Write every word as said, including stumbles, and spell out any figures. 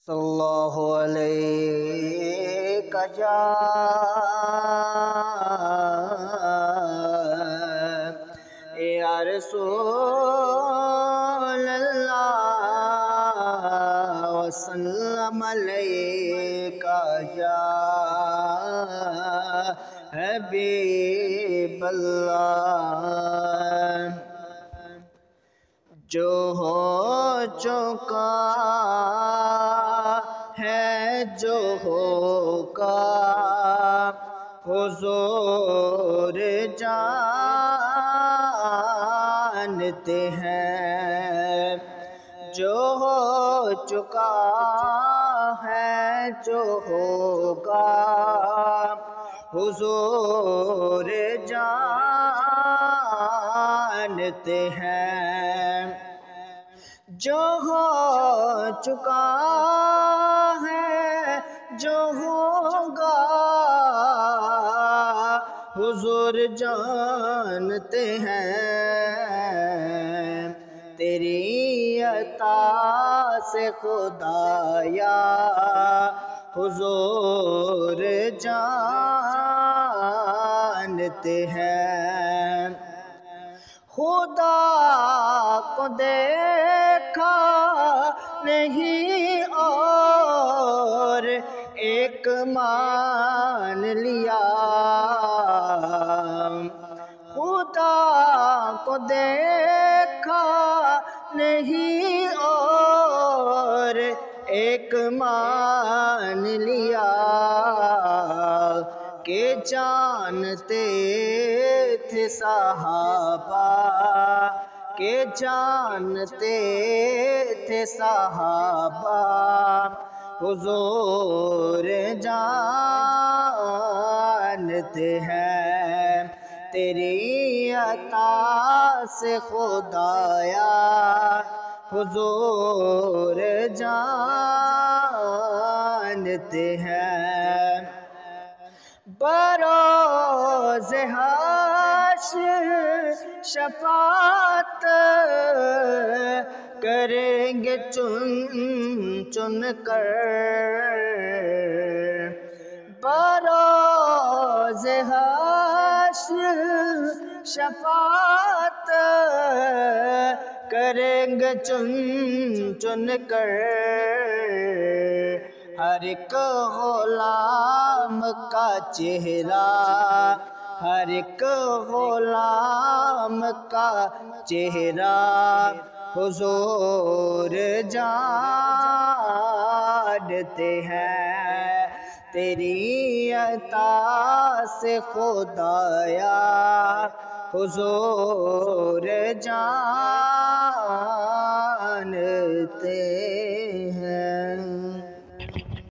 صلی اللہ علیہ یا یا رسول اللہ وسلم علیک یا حبیب اللہ۔ جو ہو چکا ہے جو ہوگا حضور جانتے ہیں، جو ہو چکا ہے جو ہوگا حضور جانتے ہیں، جو ہو چکا ہے جو ہوگا حضور جانتے ہیں۔ تیری عطا سے خدایا حضور جانتے ہیں، خدا کو دیکھا نہیں اور ایک مان لیا، خدا کو دیکھا نہیں اور ایک مان لیا، کہ جانتے تھے صحابہ کہ جانتے تھے صحابہ حضور جانتے ہیں۔ تیری عطا سے خدایا حضور جانتے ہیں، بروز حشر شفاعت کریں گے چن چن کر، بروز حشر شفاعت کریں گے چن چن کر، ہر ایک غلام کا چہرہ ہر ایک غلام کا چہرہ حضور جانتے ہیں۔ تیری عطا سے خدایا حضور جانتے